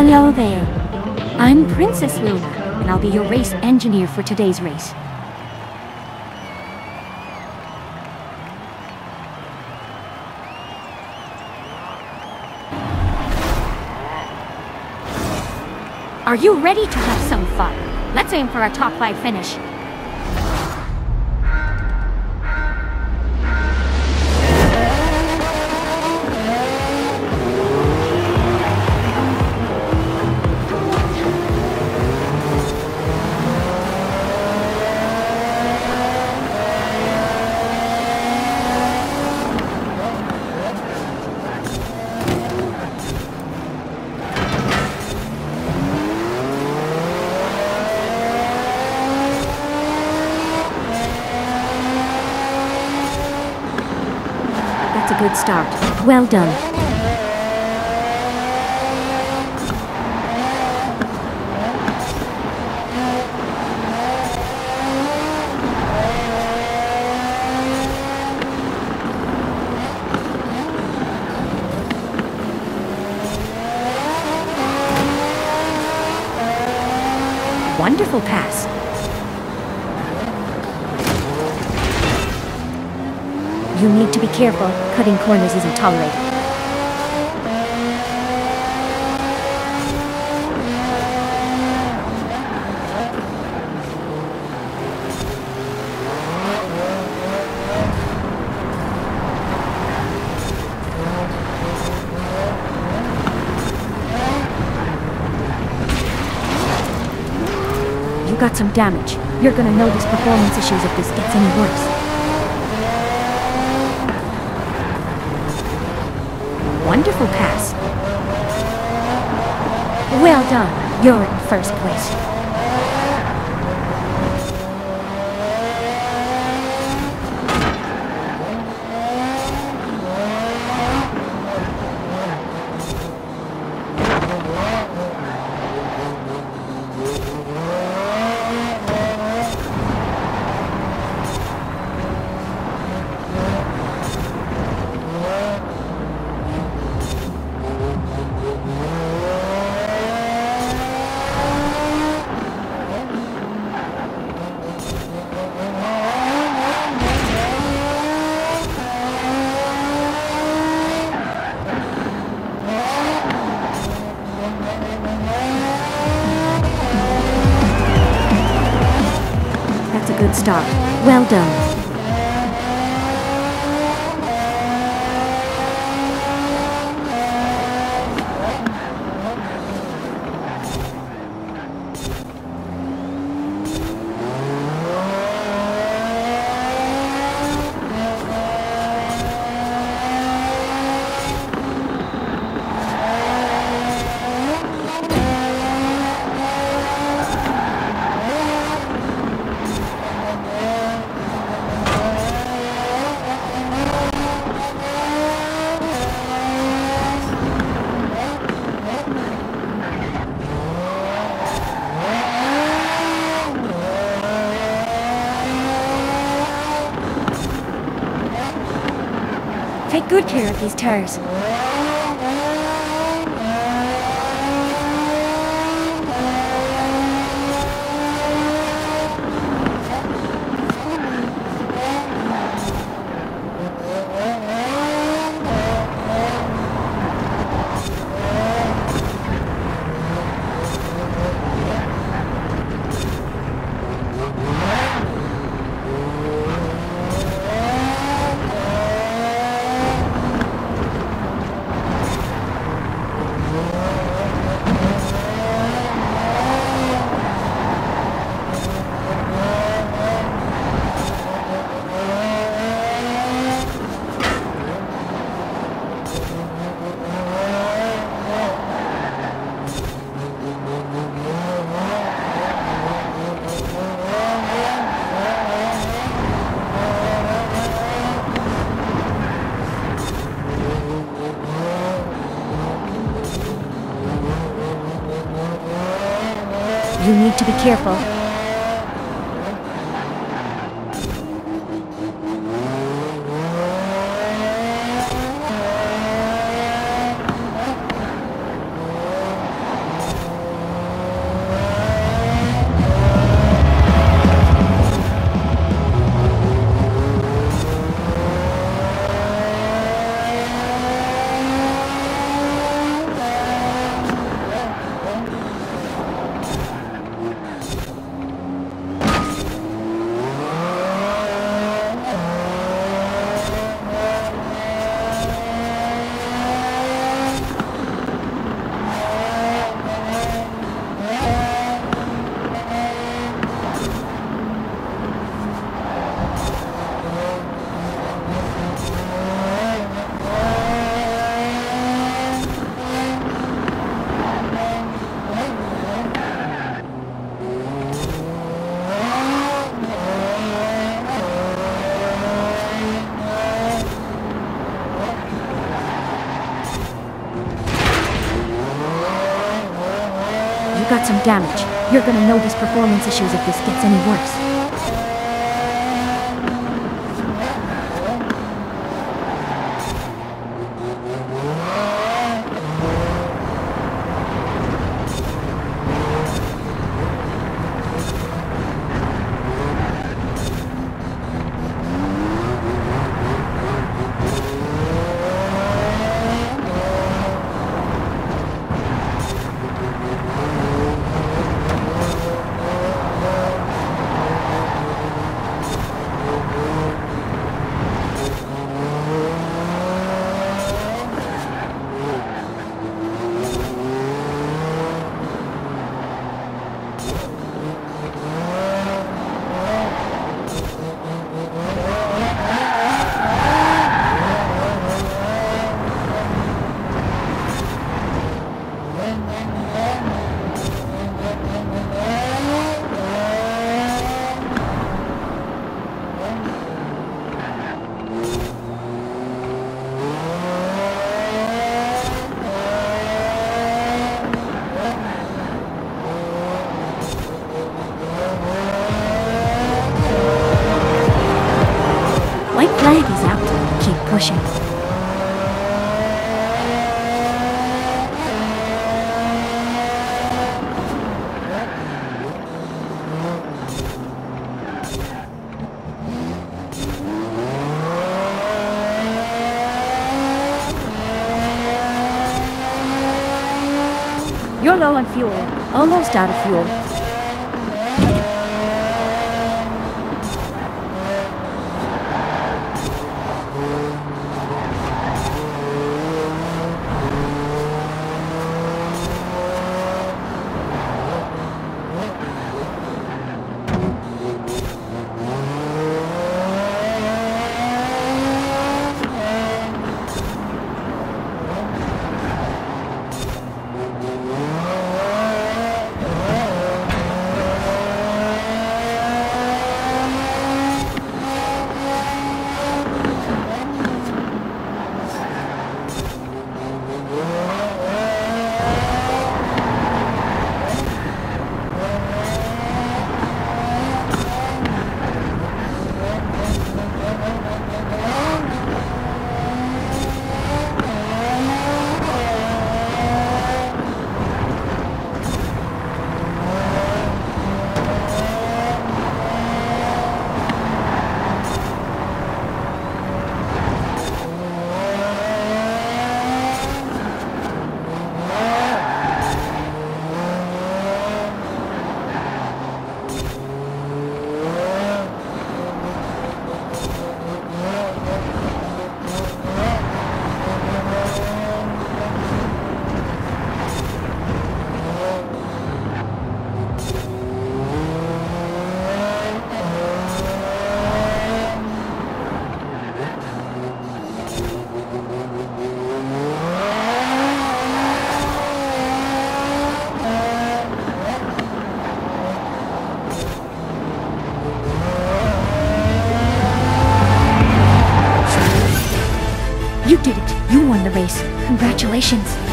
Hello there. I'm Princess Luna, and I'll be your race engineer for today's race. Are you ready to have some fun? Let's aim for a top 5 finish. That's a good start. Well done. Wonderful pass. You need to be careful. Cutting corners isn't tolerated. You got some damage. You're gonna notice performance issues if this gets any worse. Wonderful pass. Well done. You're in first place. Good start. Well done. Take good care of these tires. You need to be careful. got some damage. You're gonna notice performance issues if this gets any worse. White flag is out. Keep pushing. You're low on fuel. Almost out of fuel. You did it! You won the race! Congratulations!